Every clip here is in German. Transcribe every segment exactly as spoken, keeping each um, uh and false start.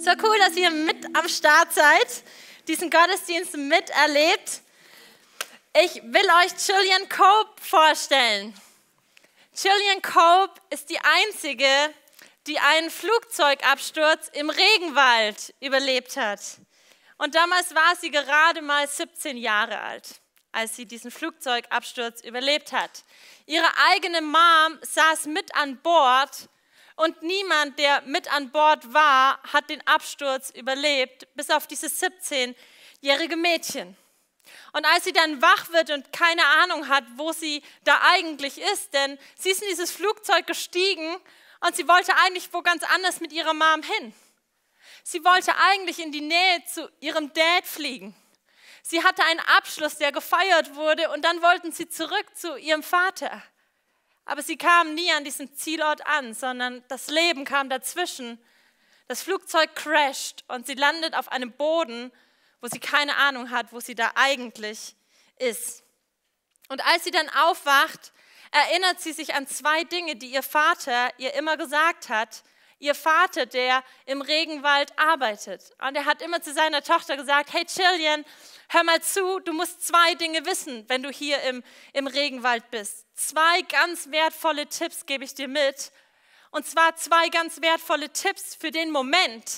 So cool, dass ihr mit am Start seid, diesen Gottesdienst miterlebt. Ich will euch Gillian Cope vorstellen. Gillian Cope ist die einzige, die einen Flugzeugabsturz im Regenwald überlebt hat. Und damals war sie gerade mal siebzehn Jahre alt, als sie diesen Flugzeugabsturz überlebt hat. Ihre eigene Mom saß mit an Bord und niemand, der mit an Bord war, hat den Absturz überlebt, bis auf dieses siebzehnjährige Mädchen. Und als sie dann wach wird und keine Ahnung hat, wo sie da eigentlich ist, denn sie ist in dieses Flugzeug gestiegen und sie wollte eigentlich wo ganz anders mit ihrer Mom hin. Sie wollte eigentlich in die Nähe zu ihrem Dad fliegen. Sie hatte einen Abschluss, der gefeiert wurde, und dann wollten sie zurück zu ihrem Vater. Aber sie kamen nie an diesem Zielort an, sondern das Leben kam dazwischen. Das Flugzeug crasht und sie landet auf einem Boden, wo sie keine Ahnung hat, wo sie da eigentlich ist. Und als sie dann aufwacht, erinnert sie sich an zwei Dinge, die ihr Vater ihr immer gesagt hat. Ihr Vater, der im Regenwald arbeitet. Und er hat immer zu seiner Tochter gesagt, hey Gillian, hör mal zu, du musst zwei Dinge wissen, wenn du hier im, im Regenwald bist. Zwei ganz wertvolle Tipps gebe ich dir mit. Und zwar zwei ganz wertvolle Tipps für den Moment,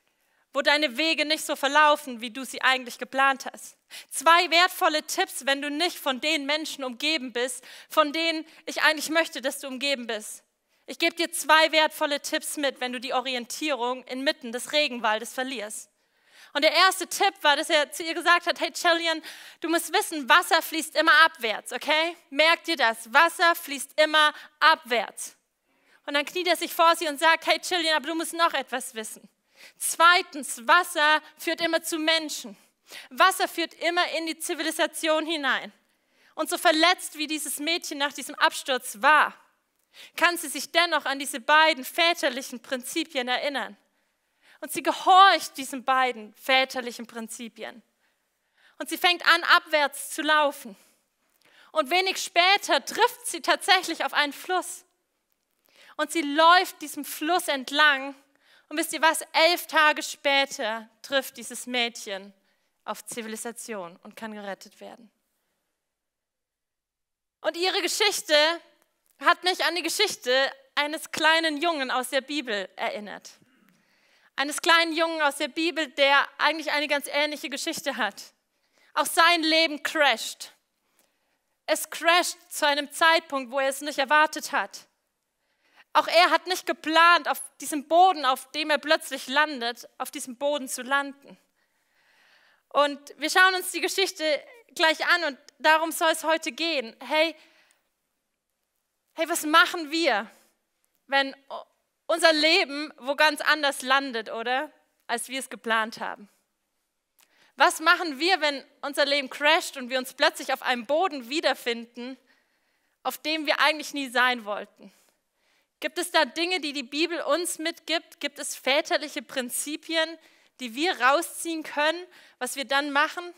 wo deine Wege nicht so verlaufen, wie du sie eigentlich geplant hast. Zwei wertvolle Tipps, wenn du nicht von den Menschen umgeben bist, von denen ich eigentlich möchte, dass du umgeben bist. Ich gebe dir zwei wertvolle Tipps mit, wenn du die Orientierung inmitten des Regenwaldes verlierst. Und der erste Tipp war, dass er zu ihr gesagt hat, hey Gillian, du musst wissen, Wasser fließt immer abwärts, okay? Merk dir das, Wasser fließt immer abwärts. Und dann kniet er sich vor sie und sagt, hey Gillian, aber du musst noch etwas wissen. Zweitens, Wasser führt immer zu Menschen. Wasser führt immer in die Zivilisation hinein. Und so verletzt wie dieses Mädchen nach diesem Absturz war, kann sie sich dennoch an diese beiden väterlichen Prinzipien erinnern. Und sie gehorcht diesen beiden väterlichen Prinzipien. Und sie fängt an, abwärts zu laufen. Und wenig später trifft sie tatsächlich auf einen Fluss. Und sie läuft diesem Fluss entlang. Und wisst ihr was? Elf Tage später trifft dieses Mädchen auf Zivilisation und kann gerettet werden. Und ihre Geschichte hat mich an die Geschichte eines kleinen Jungen aus der Bibel erinnert. Eines kleinen Jungen aus der Bibel, der eigentlich eine ganz ähnliche Geschichte hat. Auch sein Leben crasht. Es crasht zu einem Zeitpunkt, wo er es nicht erwartet hat. Auch er hat nicht geplant, auf diesem Boden, auf dem er plötzlich landet, auf diesem Boden zu landen. Und wir schauen uns die Geschichte gleich an und darum soll es heute gehen. Hey, hey, was machen wir, wenn unser Leben wo ganz anders landet, oder? Als wir es geplant haben. Was machen wir, wenn unser Leben crasht und wir uns plötzlich auf einem Boden wiederfinden, auf dem wir eigentlich nie sein wollten? Gibt es da Dinge, die die Bibel uns mitgibt? Gibt es väterliche Prinzipien, die wir rausziehen können, was wir dann machen?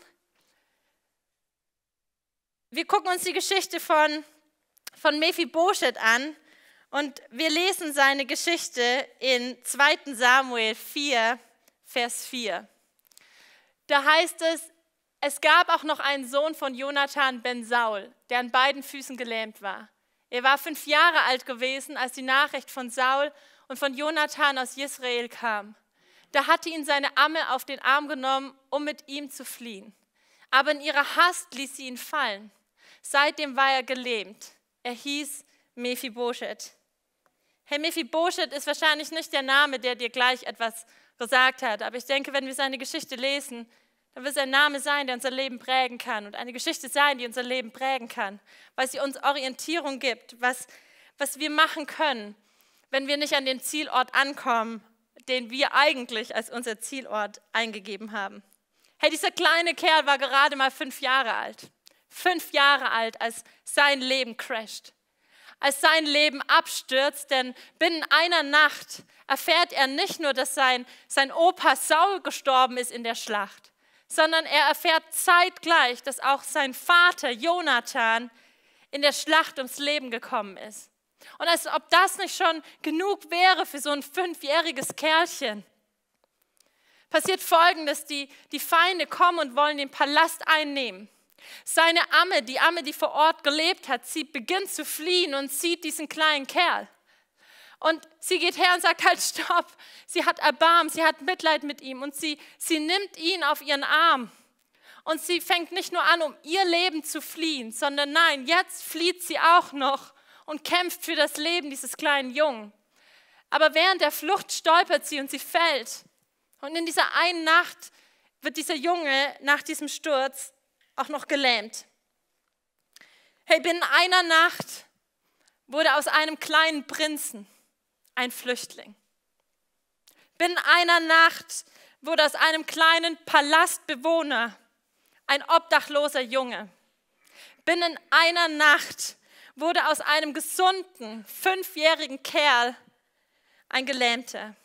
Wir gucken uns die Geschichte von, von Mephibosheth an und wir lesen seine Geschichte in zweiter Samuel vier, Vers vier. Da heißt es, es gab auch noch einen Sohn von Jonathan ben Saul, der an beiden Füßen gelähmt war. Er war fünf Jahre alt gewesen, als die Nachricht von Saul und von Jonathan aus Israel kam. Da hatte ihn seine Amme auf den Arm genommen, um mit ihm zu fliehen. Aber in ihrer Hast ließ sie ihn fallen. Seitdem war er gelähmt. Er hieß Mephibosheth. Hey, Mephibosheth ist wahrscheinlich nicht der Name, der dir gleich etwas gesagt hat. Aber ich denke, wenn wir seine Geschichte lesen, dann wird es ein Name sein, der unser Leben prägen kann und eine Geschichte sein, die unser Leben prägen kann, weil sie uns Orientierung gibt, was, was wir machen können, wenn wir nicht an den Zielort ankommen, den wir eigentlich als unser Zielort eingegeben haben. Hey, dieser kleine Kerl war gerade mal fünf Jahre alt. Fünf Jahre alt, als sein Leben crasht. Als sein Leben abstürzt, denn binnen einer Nacht erfährt er nicht nur, dass sein, sein Opa Saul gestorben ist in der Schlacht, sondern er erfährt zeitgleich, dass auch sein Vater Jonathan in der Schlacht ums Leben gekommen ist. Und als ob das nicht schon genug wäre für so ein fünfjähriges Kerlchen, passiert Folgendes: die, die Feinde kommen und wollen den Palast einnehmen. Seine Amme, die Amme, die vor Ort gelebt hat, sie beginnt zu fliehen und sieht diesen kleinen Kerl. Und sie geht her und sagt, halt, stopp. Sie hat Erbarmen, sie hat Mitleid mit ihm und sie, sie nimmt ihn auf ihren Arm. Und sie fängt nicht nur an, um ihr Leben zu fliehen, sondern nein, jetzt flieht sie auch noch und kämpft für das Leben dieses kleinen Jungen. Aber während der Flucht stolpert sie und sie fällt. Und in dieser einen Nacht wird dieser Junge nach diesem Sturz auch noch gelähmt. Hey, binnen einer Nacht wurde aus einem kleinen Prinzen ein Flüchtling. Binnen einer Nacht wurde aus einem kleinen Palastbewohner ein obdachloser Junge. Binnen einer Nacht wurde aus einem gesunden, fünfjährigen Kerl ein Gelähmter.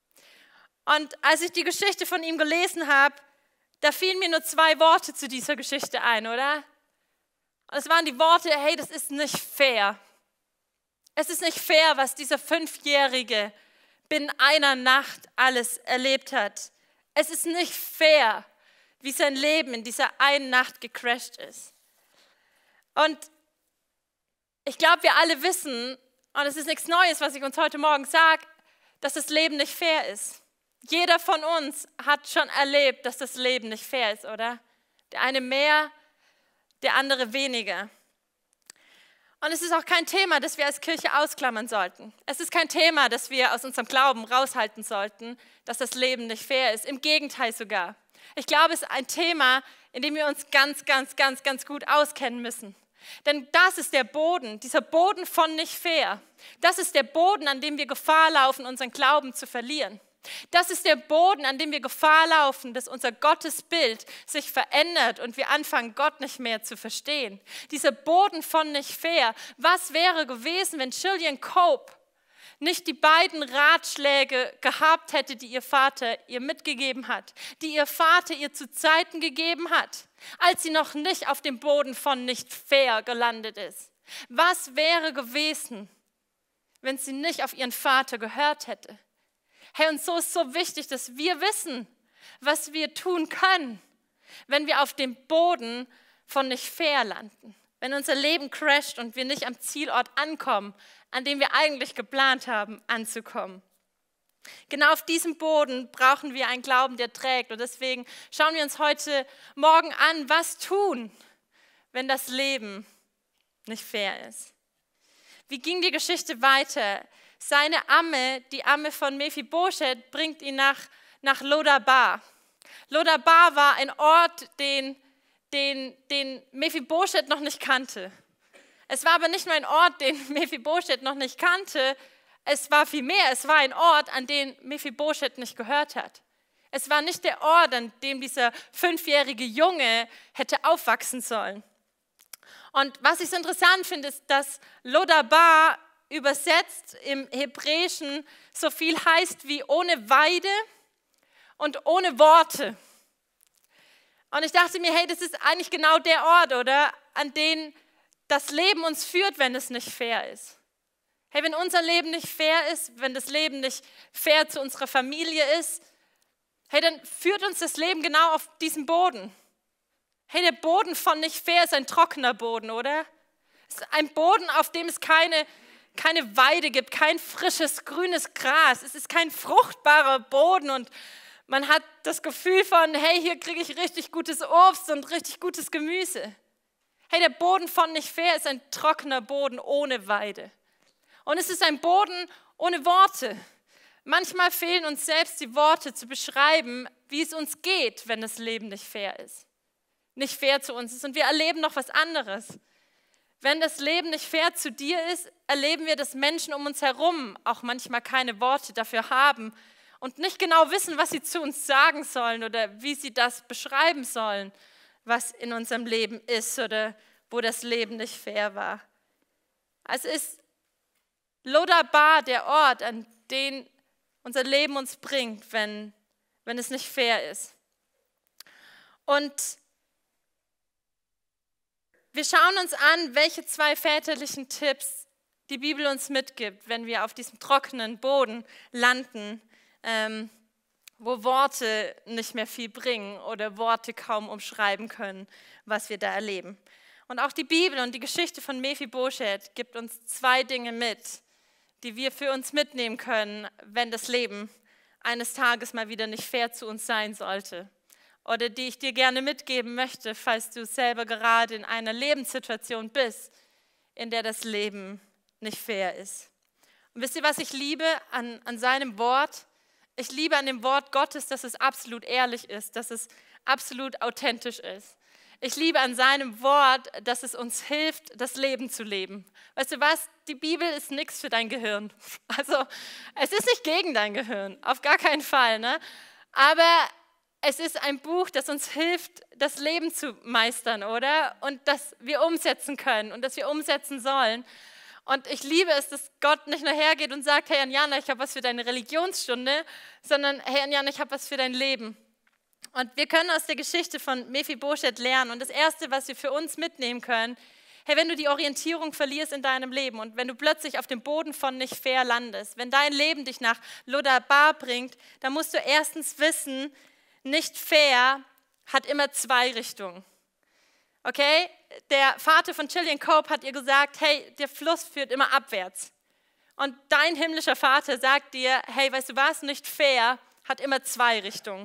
Und als ich die Geschichte von ihm gelesen habe, da fielen mir nur zwei Worte zu dieser Geschichte ein, oder? Und es waren die Worte, hey, das ist nicht fair. Es ist nicht fair, was dieser Fünfjährige binnen einer Nacht alles erlebt hat. Es ist nicht fair, wie sein Leben in dieser einen Nacht gecrasht ist. Und ich glaube, wir alle wissen, und es ist nichts Neues, was ich uns heute Morgen sage, dass das Leben nicht fair ist. Jeder von uns hat schon erlebt, dass das Leben nicht fair ist, oder? Der eine mehr, der andere weniger. Und es ist auch kein Thema, das wir als Kirche ausklammern sollten. Es ist kein Thema, das wir aus unserem Glauben raushalten sollten, dass das Leben nicht fair ist. Im Gegenteil sogar. Ich glaube, es ist ein Thema, in dem wir uns ganz, ganz, ganz, ganz gut auskennen müssen. Denn das ist der Boden, dieser Boden von nicht fair. Das ist der Boden, an dem wir Gefahr laufen, unseren Glauben zu verlieren. Das ist der Boden, an dem wir Gefahr laufen, dass unser Gottesbild sich verändert und wir anfangen, Gott nicht mehr zu verstehen. Dieser Boden von nicht fair. Was wäre gewesen, wenn Gillian Cope nicht die beiden Ratschläge gehabt hätte, die ihr Vater ihr mitgegeben hat, die ihr Vater ihr zu Zeiten gegeben hat, als sie noch nicht auf dem Boden von nicht fair gelandet ist? Was wäre gewesen, wenn sie nicht auf ihren Vater gehört hätte? Hey, und so ist so wichtig, dass wir wissen, was wir tun können, wenn wir auf dem Boden von nicht fair landen. Wenn unser Leben crasht und wir nicht am Zielort ankommen, an dem wir eigentlich geplant haben, anzukommen. Genau auf diesem Boden brauchen wir einen Glauben, der trägt. Und deswegen schauen wir uns heute Morgen an, was tun, wenn das Leben nicht fair ist. Wie ging die Geschichte weiter? Seine Amme, die Amme von Mephibosheth, bringt ihn nach, nach Lodabar. Lodabar war ein Ort, den, den, den Mephibosheth noch nicht kannte. Es war aber nicht nur ein Ort, den Mephibosheth noch nicht kannte, es war viel mehr, es war ein Ort, an den Mephibosheth nicht gehört hat. Es war nicht der Ort, an dem dieser fünfjährige Junge hätte aufwachsen sollen. Und was ich so interessant finde, ist, dass Lodabar übersetzt im Hebräischen so viel heißt wie ohne Weide und ohne Worte. Und ich dachte mir, hey, das ist eigentlich genau der Ort, oder, an den das Leben uns führt, wenn es nicht fair ist. Hey, wenn unser Leben nicht fair ist, wenn das Leben nicht fair zu unserer Familie ist, hey, dann führt uns das Leben genau auf diesen Boden. Hey, der Boden von nicht fair ist ein trockener Boden, oder? Es ist ein Boden, auf dem es keine keine Weide gibt, kein frisches, grünes Gras. Es ist kein fruchtbarer Boden und man hat das Gefühl von, hey, hier kriege ich richtig gutes Obst und richtig gutes Gemüse. Hey, der Boden von nicht fair ist ein trockener Boden ohne Weide. Und es ist ein Boden ohne Worte. Manchmal fehlen uns selbst die Worte zu beschreiben, wie es uns geht, wenn das Leben nicht fair ist. Nicht fair zu uns ist und wir erleben noch was anderes. Wenn das Leben nicht fair zu dir ist, erleben wir, dass Menschen um uns herum auch manchmal keine Worte dafür haben und nicht genau wissen, was sie zu uns sagen sollen oder wie sie das beschreiben sollen, was in unserem Leben ist oder wo das Leben nicht fair war. Also ist Lodabar der Ort, an den unser Leben uns bringt, wenn, wenn es nicht fair ist. Und wir schauen uns an, welche zwei väterlichen Tipps die Bibel uns mitgibt, wenn wir auf diesem trockenen Boden landen ähm, wo Worte nicht mehr viel bringen oder Worte kaum umschreiben können, was wir da erleben. Und auch die Bibel und die Geschichte von Mephibosheth gibt uns zwei Dinge mit, die wir für uns mitnehmen können, wenn das Leben eines Tages mal wieder nicht fair zu uns sein sollte. Oder die ich dir gerne mitgeben möchte, falls du selber gerade in einer Lebenssituation bist, in der das Leben nicht fair ist. Und wisst ihr, was ich liebe an, an seinem Wort? Ich liebe an dem Wort Gottes, dass es absolut ehrlich ist, dass es absolut authentisch ist. Ich liebe an seinem Wort, dass es uns hilft, das Leben zu leben. Weißt du was? Die Bibel ist nichts für dein Gehirn. Also es ist nicht gegen dein Gehirn, auf gar keinen Fall. Ne? Aber es ist ein Buch, das uns hilft, das Leben zu meistern, oder? Und das wir umsetzen können und das wir umsetzen sollen. Und ich liebe es, dass Gott nicht nur hergeht und sagt, hey Anjana, ich habe was für deine Religionsstunde, sondern hey Anjana, ich habe was für dein Leben. Und wir können aus der Geschichte von Mephibosheth lernen. Und das Erste, was wir für uns mitnehmen können, hey, wenn du die Orientierung verlierst in deinem Leben und wenn du plötzlich auf dem Boden von nicht fair landest, wenn dein Leben dich nach Lodabar bringt, dann musst du erstens wissen, nicht fair hat immer zwei Richtungen. Okay? Der Vater von Gillian Cope hat ihr gesagt, hey, der Fluss führt immer abwärts. Und dein himmlischer Vater sagt dir, hey, weißt du was, nicht fair hat immer zwei Richtungen.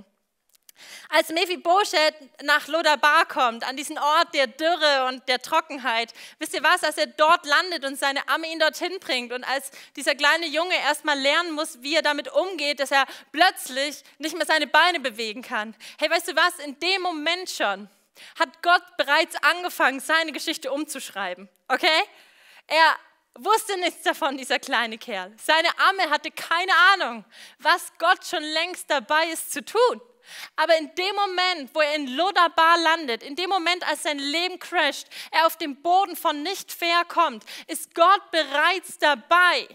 Als Mephibosheth nach Lodabar kommt, an diesen Ort der Dürre und der Trockenheit, wisst ihr was, als er dort landet und seine Amme ihn dorthin bringt und als dieser kleine Junge erstmal lernen muss, wie er damit umgeht, dass er plötzlich nicht mehr seine Beine bewegen kann. Hey, weißt du was, in dem Moment schon hat Gott bereits angefangen, seine Geschichte umzuschreiben, okay? Er wusste nichts davon, dieser kleine Kerl. Seine Amme hatte keine Ahnung, was Gott schon längst dabei ist zu tun. Aber in dem Moment, wo er in Lodabar landet, in dem Moment, als sein Leben crasht, er auf den Boden von nicht fair kommt, ist Gott bereits dabei,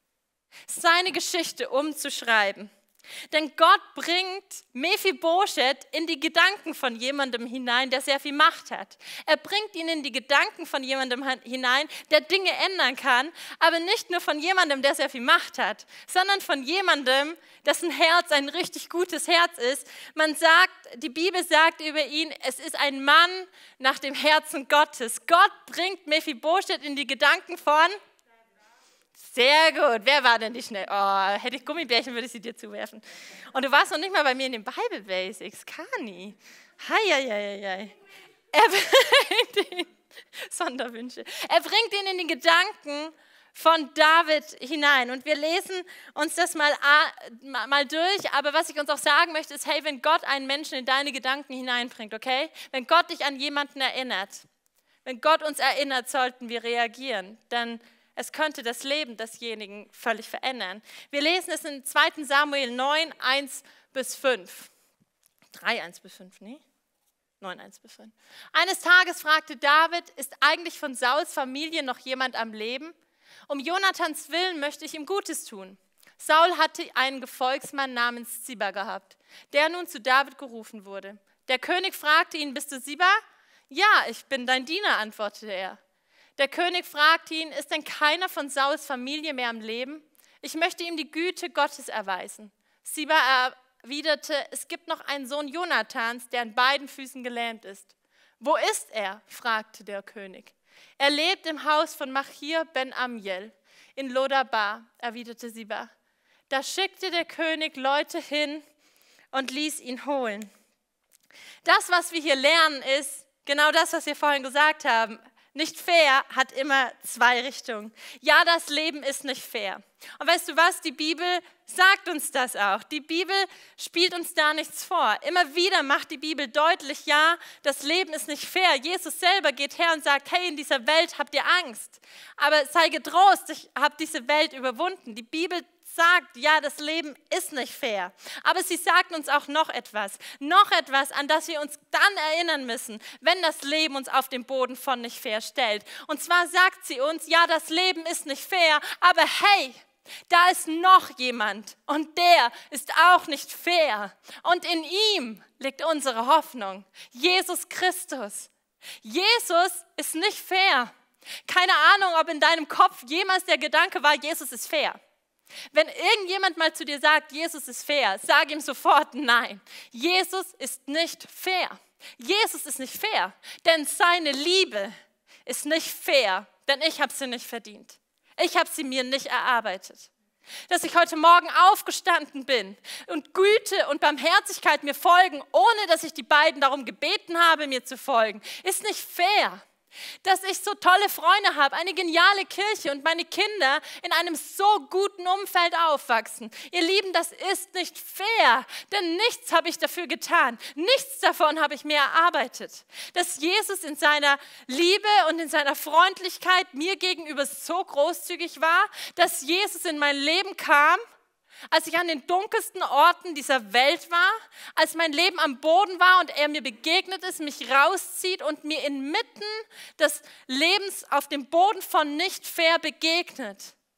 seine Geschichte umzuschreiben. Denn Gott bringt Mephibosheth in die Gedanken von jemandem hinein, der sehr viel Macht hat. Er bringt ihn in die Gedanken von jemandem hinein, der Dinge ändern kann, aber nicht nur von jemandem, der sehr viel Macht hat, sondern von jemandem, dessen Herz ein richtig gutes Herz ist. Man sagt, die Bibel sagt über ihn, es ist ein Mann nach dem Herzen Gottes. Gott bringt Mephibosheth in die Gedanken von... Sehr gut. Wer war denn nicht schnell? Oh, hätte ich Gummibärchen, würde ich sie dir zuwerfen. Und du warst noch nicht mal bei mir in den Bible Basics. Kani. Hei, hei, hei, hei. Er bringt ihn, Sonderwünsche. Er bringt ihn in die Gedanken von David hinein. Und wir lesen uns das mal, mal durch. Aber was ich uns auch sagen möchte, ist, hey, wenn Gott einen Menschen in deine Gedanken hineinbringt, okay? Wenn Gott dich an jemanden erinnert, wenn Gott uns erinnert, sollten wir reagieren. Denn es könnte das Leben desjenigen völlig verändern. Wir lesen es in zweiten Samuel neun, eins bis fünf. drei, eins bis fünf, nee? neun, eins bis fünf. Eines Tages fragte David, ist eigentlich von Sauls Familie noch jemand am Leben? Um Jonathans Willen möchte ich ihm Gutes tun. Saul hatte einen Gefolgsmann namens Ziba gehabt, der nun zu David gerufen wurde. Der König fragte ihn, bist du Ziba? Ja, ich bin dein Diener, antwortete er. Der König fragte ihn, ist denn keiner von Sauls Familie mehr am Leben? Ich möchte ihm die Güte Gottes erweisen. Ziba erwiderte, es gibt noch einen Sohn Jonathans, der an beiden Füßen gelähmt ist. Wo ist er? Fragte der König. Er lebt im Haus von Machir ben Amiel in Lodabar, erwiderte Ziba. Da schickte der König Leute hin und ließ ihn holen. Das, was wir hier lernen, ist genau das, was wir vorhin gesagt haben. Nicht fair hat immer zwei Richtungen. Ja, das Leben ist nicht fair. Und weißt du was, die Bibel sagt uns das auch. Die Bibel spielt uns da nichts vor. Immer wieder macht die Bibel deutlich, ja, das Leben ist nicht fair. Jesus selber geht her und sagt, hey, in dieser Welt habt ihr Angst. Aber sei getrost, ich habe diese Welt überwunden. Die Bibel sagt, ja, das Leben ist nicht fair. Aber sie sagt uns auch noch etwas. Noch etwas, an das wir uns dann erinnern müssen, wenn das Leben uns auf den Boden von nicht fair stellt. Und zwar sagt sie uns, ja, das Leben ist nicht fair, aber hey, da ist noch jemand und der ist auch nicht fair. Und in ihm liegt unsere Hoffnung. Jesus Christus. Jesus ist nicht fair. Keine Ahnung, ob in deinem Kopf jemals der Gedanke war, Jesus ist fair. Wenn irgendjemand mal zu dir sagt, Jesus ist fair, sag ihm sofort nein. Jesus ist nicht fair. Jesus ist nicht fair, denn seine Liebe ist nicht fair, denn ich habe sie nicht verdient. Ich habe sie mir nicht erarbeitet. Dass ich heute Morgen aufgestanden bin und Güte und Barmherzigkeit mir folgen, ohne dass ich die beiden darum gebeten habe, mir zu folgen, ist nicht fair. Dass ich so tolle Freunde habe, eine geniale Kirche und meine Kinder in einem so guten Umfeld aufwachsen. Ihr Lieben, das ist nicht fair, denn nichts habe ich dafür getan. Nichts davon habe ich mir erarbeitet. Dass Jesus in seiner Liebe und in seiner Freundlichkeit mir gegenüber so großzügig war, dass Jesus in mein Leben kam, als ich an den dunkelsten Orten dieser Welt war, als mein Leben am Boden war und er mir begegnet ist, mich rauszieht und mir inmitten des Lebens auf dem Boden von nicht fair begegnet,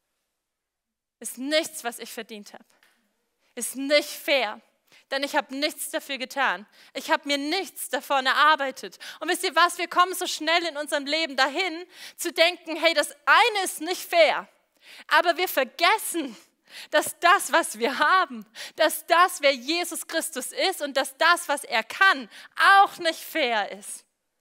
ist nichts, was ich verdient habe. Ist nicht fair, denn ich habe nichts dafür getan. Ich habe mir nichts davon erarbeitet. Und wisst ihr was, wir kommen so schnell in unserem Leben dahin, zu denken, hey, das eine ist nicht fair, aber wir vergessen, dass das, was wir haben, dass das, wer Jesus Christus ist und dass das, was er kann, auch nicht fair ist.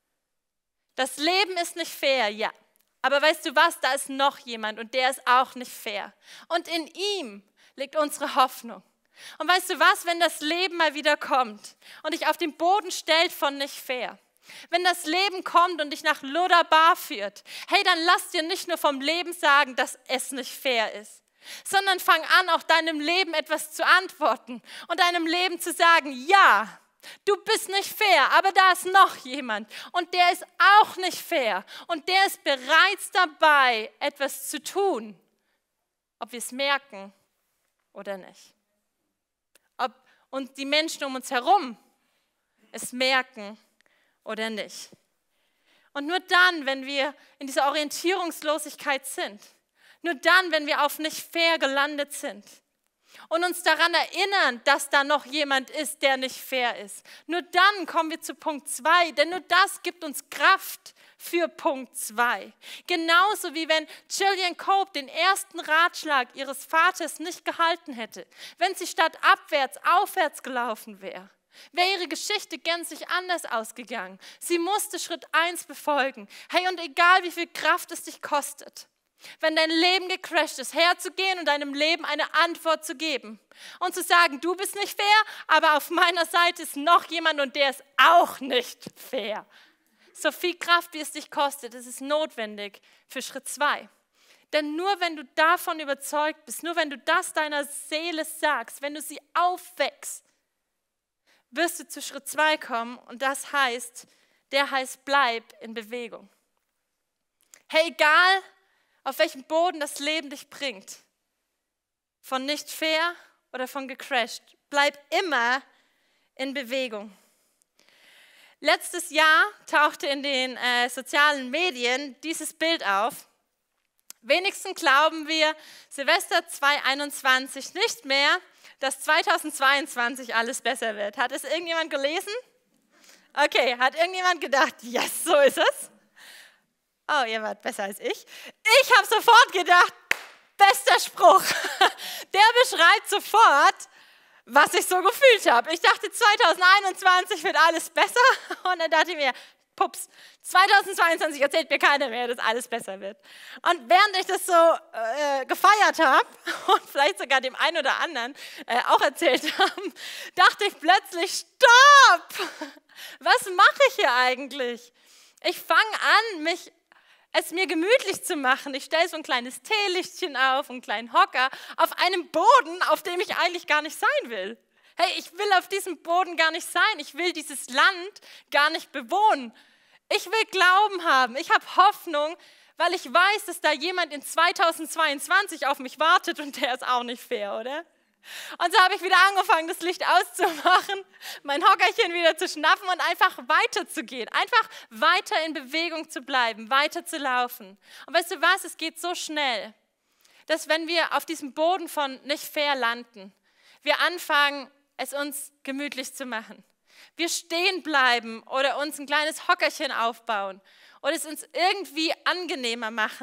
Das Leben ist nicht fair, ja. Aber weißt du was, da ist noch jemand und der ist auch nicht fair. Und in ihm liegt unsere Hoffnung. Und weißt du was, wenn das Leben mal wieder kommt und dich auf den Boden stellt von nicht fair, wenn das Leben kommt und dich nach Lodabar führt, hey, dann lass dir nicht nur vom Leben sagen, dass es nicht fair ist, sondern fang an, auch deinem Leben etwas zu antworten und deinem Leben zu sagen, ja, du bist nicht fair, aber da ist noch jemand und der ist auch nicht fair und der ist bereits dabei, etwas zu tun, ob wir es merken oder nicht. Ob uns die Menschen um uns herum es merken oder nicht. Und nur dann, wenn wir in dieser Orientierungslosigkeit sind, nur dann, wenn wir auf nicht fair gelandet sind und uns daran erinnern, dass da noch jemand ist, der nicht fair ist, nur dann kommen wir zu Punkt zwei, denn nur das gibt uns Kraft für Punkt zwei. Genauso wie wenn Gillian Cope den ersten Ratschlag ihres Vaters nicht gehalten hätte, wenn sie statt abwärts aufwärts gelaufen wäre, wäre ihre Geschichte gänzlich anders ausgegangen. Sie musste Schritt eins befolgen. Hey, und egal wie viel Kraft es dich kostet, wenn dein Leben gecrasht ist, herzugehen und deinem Leben eine Antwort zu geben und zu sagen, du bist nicht fair, aber auf meiner Seite ist noch jemand und der ist auch nicht fair. So viel Kraft, wie es dich kostet, das ist notwendig für Schritt zwei. Denn nur wenn du davon überzeugt bist, nur wenn du das deiner Seele sagst, wenn du sie aufwächst, wirst du zu Schritt zwei kommen und das heißt, der heißt, bleib in Bewegung. Hey, egal, auf welchem Boden das Leben dich bringt, von nicht fair oder von gecrashed, bleib immer in Bewegung. Letztes Jahr tauchte in den äh, sozialen Medien dieses Bild auf. Wenigstens glauben wir Silvester zweitausendeinundzwanzig nicht mehr, dass zweitausendzweiundzwanzig alles besser wird. Hat es irgendjemand gelesen? Okay, hat irgendjemand gedacht, yes, so ist es? Oh, ihr wart besser als ich. Ich habe sofort gedacht, bester Spruch. Der beschreibt sofort, was ich so gefühlt habe. Ich dachte, zweitausendeinundzwanzig wird alles besser. Und dann dachte ich mir, pups, zweitausendzweiundzwanzig erzählt mir keiner mehr, dass alles besser wird. Und während ich das so äh, gefeiert habe und vielleicht sogar dem einen oder anderen äh, auch erzählt habe, dachte ich plötzlich, stopp! Was mache ich hier eigentlich? Ich fange an, mich es mir gemütlich zu machen. Ich stelle so ein kleines Teelichtchen auf, einen kleinen Hocker, auf einem Boden, auf dem ich eigentlich gar nicht sein will. Hey, ich will auf diesem Boden gar nicht sein. Ich will dieses Land gar nicht bewohnen. Ich will Glauben haben. Ich habe Hoffnung, weil ich weiß, dass da jemand in zweitausendzweiundzwanzig auf mich wartet und der ist auch nicht fair, oder? Und so habe ich wieder angefangen, das Licht auszumachen, mein Hockerchen wieder zu schnappen und einfach weiterzugehen. Einfach weiter in Bewegung zu bleiben, weiter zu laufen. Und weißt du was, es geht so schnell, dass wenn wir auf diesem Boden von nicht fair landen, wir anfangen, es uns gemütlich zu machen. Wir stehen bleiben oder uns ein kleines Hockerchen aufbauen oder es uns irgendwie angenehmer machen,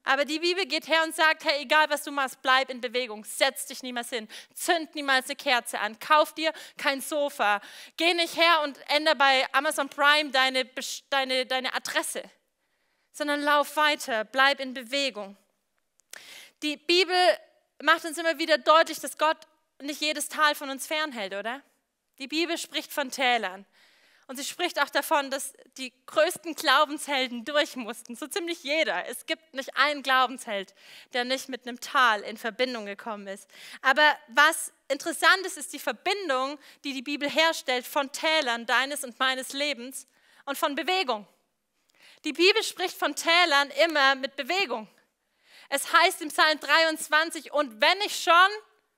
Aber die Bibel geht her und sagt, hey, egal was du machst, bleib in Bewegung, setz dich niemals hin, zünd niemals eine Kerze an, kauf dir kein Sofa, geh nicht her und ändere bei Amazon Prime deine, deine, deine Adresse, sondern lauf weiter, bleib in Bewegung. Die Bibel macht uns immer wieder deutlich, dass Gott nicht jedes Tal von uns fernhält, oder? Die Bibel spricht von Tälern. Und sie spricht auch davon, dass die größten Glaubenshelden durch mussten, so ziemlich jeder. Es gibt nicht einen Glaubensheld, der nicht mit einem Tal in Verbindung gekommen ist. Aber was interessant ist, ist die Verbindung, die die Bibel herstellt von Tälern deines und meines Lebens und von Bewegung. Die Bibel spricht von Tälern immer mit Bewegung. Es heißt im Psalm dreiundzwanzig, und wenn ich schon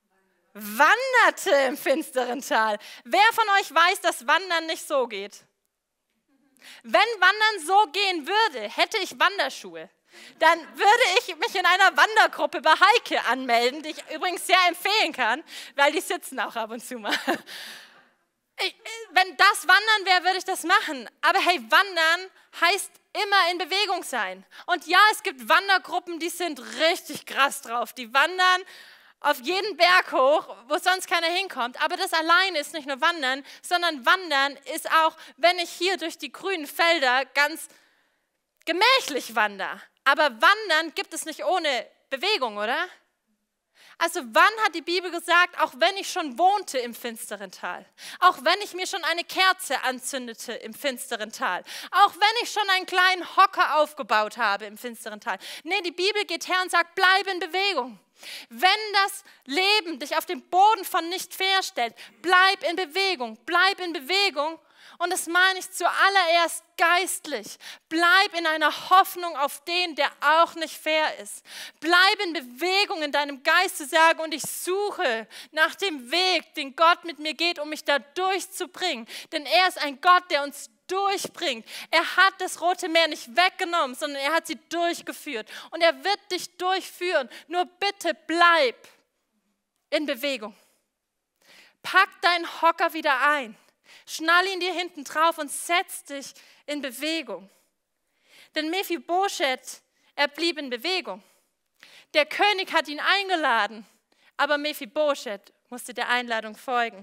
wanderte im finsteren Tal. Wer von euch weiß, dass Wandern nicht so geht? Wenn Wandern so gehen würde, hätte ich Wanderschuhe. Dann würde ich mich in einer Wandergruppe bei Heike anmelden, die ich übrigens sehr empfehlen kann, weil die sitzen auch ab und zu mal. Ich, wenn das Wandern wäre, würde ich das machen. Aber hey, Wandern heißt immer in Bewegung sein. Und ja, es gibt Wandergruppen, die sind richtig krass drauf. Die wandern auf jeden Berg hoch, wo sonst keiner hinkommt. Aber das alleine ist nicht nur Wandern, sondern Wandern ist auch, wenn ich hier durch die grünen Felder ganz gemächlich wandere. Aber Wandern gibt es nicht ohne Bewegung, oder? Also wann hat die Bibel gesagt, auch wenn ich schon wohnte im finsteren Tal, auch wenn ich mir schon eine Kerze anzündete im finsteren Tal, auch wenn ich schon einen kleinen Hocker aufgebaut habe im finsteren Tal. Nee, die Bibel geht her und sagt, bleib in Bewegung. Wenn das Leben dich auf den Boden von nicht fair stellt, bleib in Bewegung, bleib in Bewegung. Und das meine ich zuallererst geistlich. Bleib in einer Hoffnung auf den, der auch nicht fair ist. Bleib in Bewegung in deinem Geist zu sagen, und ich suche nach dem Weg, den Gott mit mir geht, um mich da durchzubringen. Denn er ist ein Gott, der uns durchbringt. Er hat das Rote Meer nicht weggenommen, sondern er hat sie durchgeführt. Und er wird dich durchführen. Nur bitte bleib in Bewegung. Pack deinen Hocker wieder ein. Schnall ihn dir hinten drauf und setz dich in Bewegung. Denn Mephibosheth, er blieb in Bewegung. Der König hat ihn eingeladen, aber Mephibosheth musste der Einladung folgen.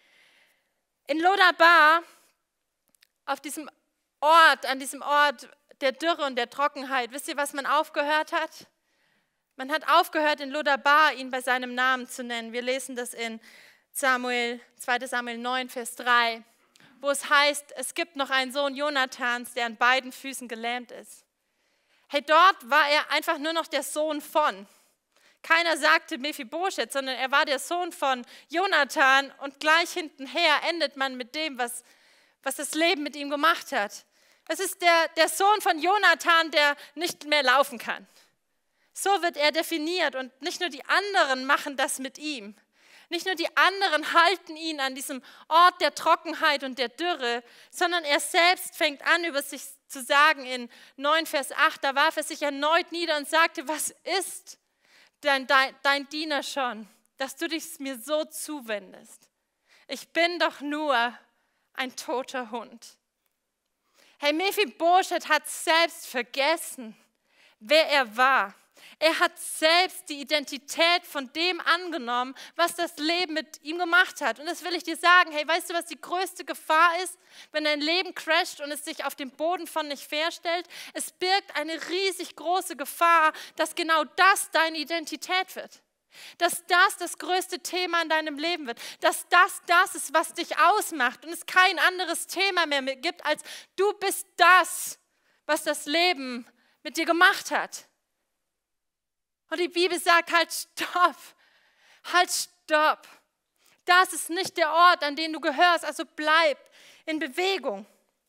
In Lodabar, auf diesem Ort, an diesem Ort der Dürre und der Trockenheit, wisst ihr, was man aufgehört hat? Man hat aufgehört, in Lodabar ihn bei seinem Namen zu nennen. Wir lesen das in Samuel, zweiter Samuel neun, Vers drei, wo es heißt, es gibt noch einen Sohn Jonathans, der an beiden Füßen gelähmt ist. Hey, dort war er einfach nur noch der Sohn von. Keiner sagte Mephibosheth, sondern er war der Sohn von Jonathan, und gleich hintenher endet man mit dem, was, was das Leben mit ihm gemacht hat. Es ist der, der Sohn von Jonathan, der nicht mehr laufen kann. So wird er definiert, und nicht nur die anderen machen das mit ihm. Nicht nur die anderen halten ihn an diesem Ort der Trockenheit und der Dürre, sondern er selbst fängt an, über sich zu sagen in neun, Vers acht, da warf er sich erneut nieder und sagte, was ist dein, dein, dein Diener schon, dass du dich mir so zuwendest? Ich bin doch nur ein toter Hund. Hey, Mephibosheth hat selbst vergessen, wer er war. Er hat selbst die Identität von dem angenommen, was das Leben mit ihm gemacht hat. Und das will ich dir sagen. Hey, weißt du, was die größte Gefahr ist, wenn dein Leben crasht und es sich auf den Boden von nicht fair stellt? Es birgt eine riesig große Gefahr, dass genau das deine Identität wird. Dass das das größte Thema in deinem Leben wird. Dass das das ist, was dich ausmacht und es kein anderes Thema mehr gibt, als du bist das, was das Leben mit dir gemacht hat. Und die Bibel sagt, halt stopp, halt stopp. Das ist nicht der Ort, an den du gehörst, also bleib in Bewegung.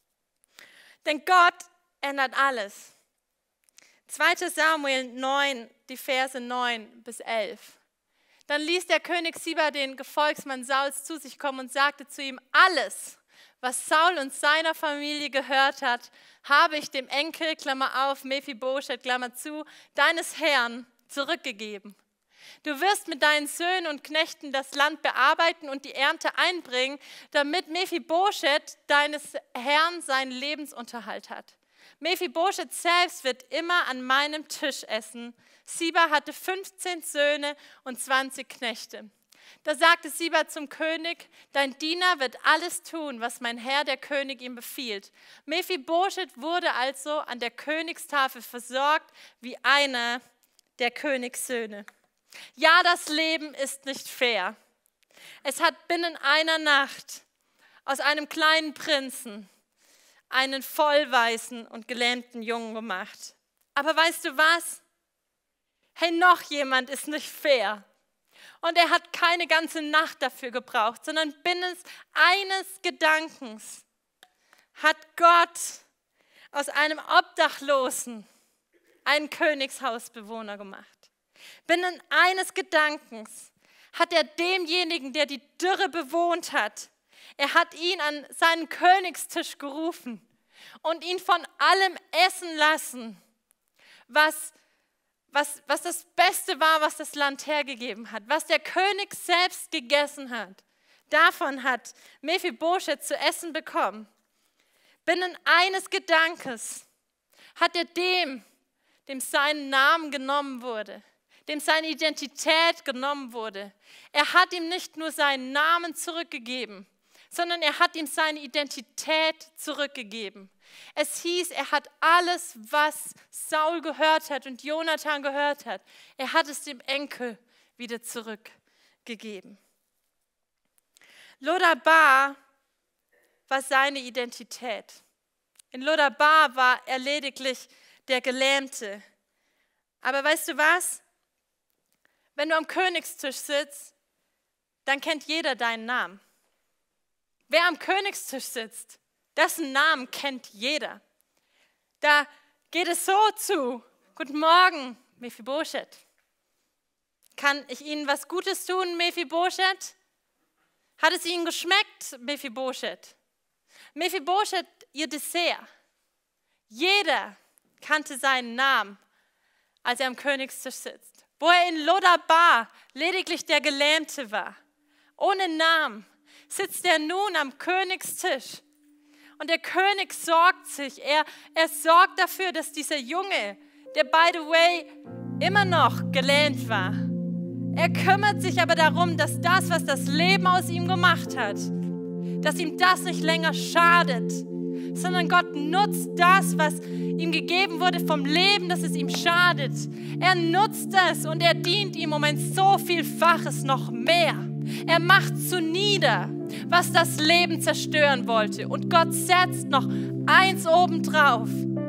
Denn Gott ändert alles. zweiter Samuel neun, die Verse neun bis elf. Dann ließ der König Siba den Gefolgsmann Sauls zu sich kommen und sagte zu ihm, alles, was Saul und seiner Familie gehört hat, habe ich dem Enkel, Klammer auf, Mephibosheth, Klammer zu, deines Herrn zurückgegeben. Du wirst mit deinen Söhnen und Knechten das Land bearbeiten und die Ernte einbringen, damit Mephibosheth deines Herrn seinen Lebensunterhalt hat. Mephibosheth selbst wird immer an meinem Tisch essen. Siba hatte fünfzehn Söhne und zwanzig Knechte. Da sagte Siba zum König, dein Diener wird alles tun, was mein Herr, der König, ihm befiehlt. Mephibosheth wurde also an der Königstafel versorgt wie einer der Königssöhne. Ja, das Leben ist nicht fair. Es hat binnen einer Nacht aus einem kleinen Prinzen einen vollweißen und gelähmten Jungen gemacht. Aber weißt du was? Hey, noch jemand ist nicht fair. Und er hat keine ganze Nacht dafür gebraucht, sondern binnen eines Gedankens hat Gott aus einem Obdachlosen einen Königshausbewohner gemacht. Binnen eines Gedankens hat er demjenigen, der die Dürre bewohnt hat, er hat ihn an seinen Königstisch gerufen und ihn von allem essen lassen, was, was, was das Beste war, was das Land hergegeben hat, was der König selbst gegessen hat. Davon hat Mephibosheth zu essen bekommen. Binnen eines Gedankes hat er dem, dem sein Name genommen wurde, dem seine Identität genommen wurde. Er hat ihm nicht nur seinen Namen zurückgegeben, sondern er hat ihm seine Identität zurückgegeben. Es hieß, er hat alles, was Saul gehört hat und Jonathan gehört hat, er hat es dem Enkel wieder zurückgegeben. Lodabar war seine Identität. In Lodabar war er lediglich der Gelähmte. Aber weißt du was? Wenn du am Königstisch sitzt, dann kennt jeder deinen Namen. Wer am Königstisch sitzt, dessen Namen kennt jeder. Da geht es so zu. Guten Morgen, Mephibosheth. Kann ich Ihnen was Gutes tun, Mephibosheth? Hat es Ihnen geschmeckt, Mephibosheth? Mephibosheth, Ihr Dessert. Jeder kannte seinen Namen, als er am Königstisch sitzt. Wo er in Lodabar lediglich der Gelähmte war, ohne Namen, sitzt er nun am Königstisch. Und der König sorgt sich, er, er sorgt dafür, dass dieser Junge, der by the way immer noch gelähmt war, er kümmert sich aber darum, dass das, was das Leben aus ihm gemacht hat, dass ihm das nicht länger schadet, sondern Gott nutzt das, was ihm gegeben wurde vom Leben, dass es ihm schadet. Er nutzt das und er dient ihm um ein so vielfaches noch mehr. Er macht zunieder, was das Leben zerstören wollte. Und Gott setzt noch eins obendrauf.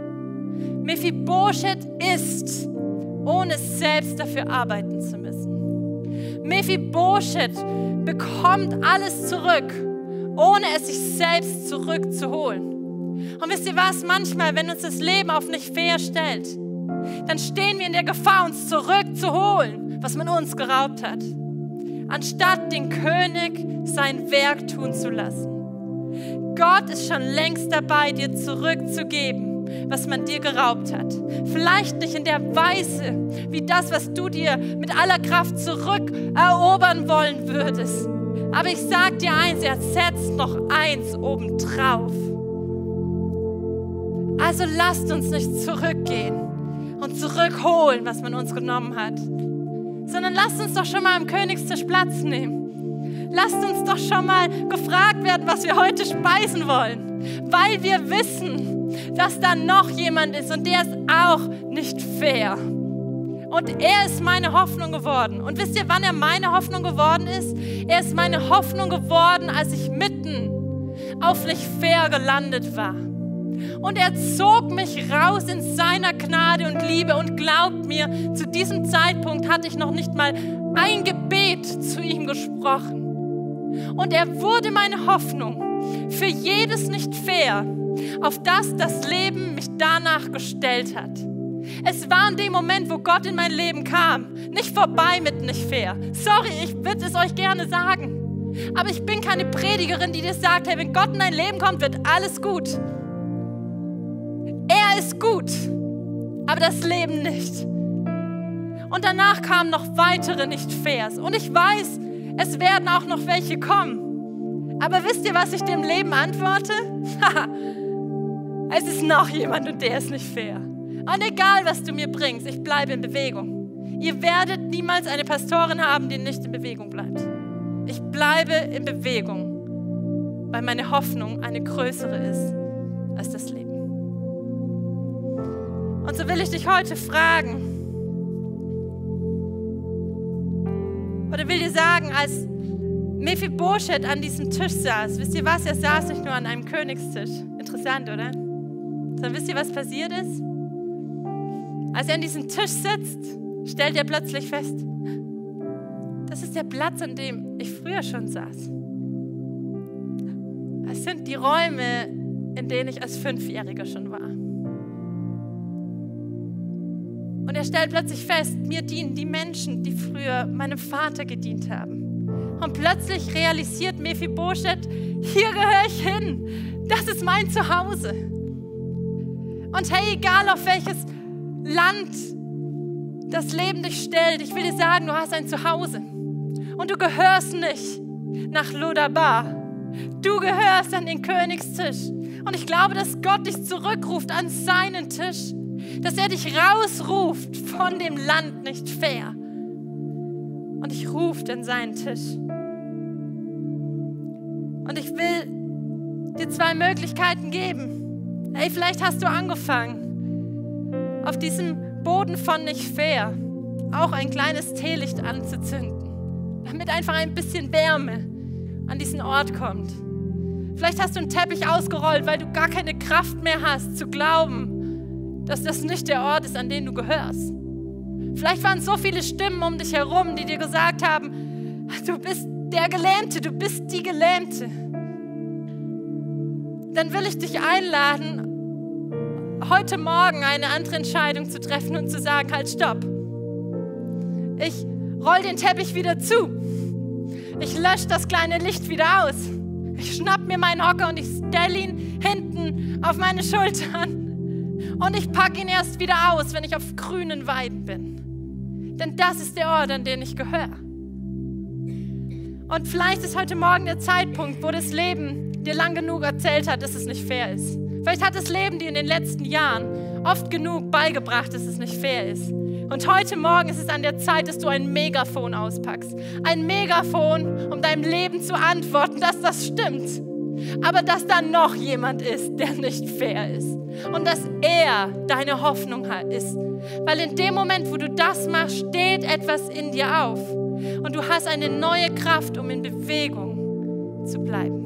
Mephibosheth isst, ohne selbst dafür arbeiten zu müssen. Mephibosheth bekommt alles zurück, ohne es sich selbst zurückzuholen. Und wisst ihr was? Manchmal, wenn uns das Leben auf nicht fair stellt, dann stehen wir in der Gefahr, uns zurückzuholen, was man uns geraubt hat, anstatt den König sein Werk tun zu lassen. Gott ist schon längst dabei, dir zurückzugeben, was man dir geraubt hat. Vielleicht nicht in der Weise, wie das, was du dir mit aller Kraft zurückerobern wollen würdest. Aber ich sage dir eins, er setzt noch eins obendrauf. Also lasst uns nicht zurückgehen und zurückholen, was man uns genommen hat, sondern lasst uns doch schon mal am Königstisch Platz nehmen. Lasst uns doch schon mal gefragt werden, was wir heute speisen wollen, weil wir wissen, dass da noch jemand ist und der ist auch nicht fair. Und er ist meine Hoffnung geworden. Und wisst ihr, wann er meine Hoffnung geworden ist? Er ist meine Hoffnung geworden, als ich mitten auf nicht fair gelandet war. Und er zog mich raus in seiner Gnade und Liebe und glaubt mir, zu diesem Zeitpunkt hatte ich noch nicht mal ein Gebet zu ihm gesprochen. Und er wurde meine Hoffnung für jedes Nicht-Fair, auf das das Leben mich danach gestellt hat. Es war in dem Moment, wo Gott in mein Leben kam, nicht vorbei mit Nicht-Fair. Sorry, ich würde es euch gerne sagen. Aber ich bin keine Predigerin, die dir sagt, hey, wenn Gott in dein Leben kommt, wird alles gut. Er ist gut, aber das Leben nicht. Und danach kamen noch weitere Nicht-Fairs. Und ich weiß, es werden auch noch welche kommen. Aber wisst ihr, was ich dem Leben antworte? es ist noch jemand und der ist nicht fair. Und egal, was du mir bringst, ich bleibe in Bewegung. Ihr werdet niemals eine Pastorin haben, die nicht in Bewegung bleibt. Ich bleibe in Bewegung, weil meine Hoffnung eine größere ist als das Leben. Und so will ich dich heute fragen, oder will dir sagen, als Mephibosheth an diesem Tisch saß, wisst ihr was, er saß nicht nur an einem Königstisch. Interessant, oder? Sondern wisst ihr, was passiert ist? Als er an diesem Tisch sitzt, stellt er plötzlich fest, das ist der Platz, an dem ich früher schon saß. Das sind die Räume, in denen ich als Fünfjähriger schon war. Und er stellt plötzlich fest, mir dienen die Menschen, die früher meinem Vater gedient haben. Und plötzlich realisiert Mephibosheth, hier gehöre ich hin. Das ist mein Zuhause. Und hey, egal auf welches Land das Leben dich stellt, ich will dir sagen, du hast ein Zuhause. Und du gehörst nicht nach Lodabar. Du gehörst an den Königstisch. Und ich glaube, dass Gott dich zurückruft an seinen Tisch. Dass er dich rausruft von dem Land nicht fair. Und dich ruft an seinen Tisch. Und ich will dir zwei Möglichkeiten geben. Hey, vielleicht hast du angefangen, auf diesem Boden von nicht fair auch ein kleines Teelicht anzuzünden, damit einfach ein bisschen Wärme an diesen Ort kommt. Vielleicht hast du einen Teppich ausgerollt, weil du gar keine Kraft mehr hast, zu glauben, dass das nicht der Ort ist, an den du gehörst. Vielleicht waren so viele Stimmen um dich herum, die dir gesagt haben, du bist der Gelähmte, du bist die Gelähmte. Dann will ich dich einladen, heute Morgen eine andere Entscheidung zu treffen und zu sagen, halt, stopp. Ich roll den Teppich wieder zu. Ich lösche das kleine Licht wieder aus. Ich schnapp mir meinen Hocker und ich stelle ihn hinten auf meine Schultern. Und ich packe ihn erst wieder aus, wenn ich auf grünen Weiden bin. Denn das ist der Ort, an den ich gehöre. Und vielleicht ist heute Morgen der Zeitpunkt, wo das Leben dir lang genug erzählt hat, dass es nicht fair ist. Vielleicht hat das Leben dir in den letzten Jahren oft genug beigebracht, dass es nicht fair ist. Und heute Morgen ist es an der Zeit, dass du ein Megafon auspackst. Ein Megafon, um deinem Leben zu antworten, dass das stimmt. Aber dass da noch jemand ist, der nicht fair ist. Und dass er deine Hoffnung ist. Weil in dem Moment, wo du das machst, steht etwas in dir auf. Und du hast eine neue Kraft, um in Bewegung zu bleiben.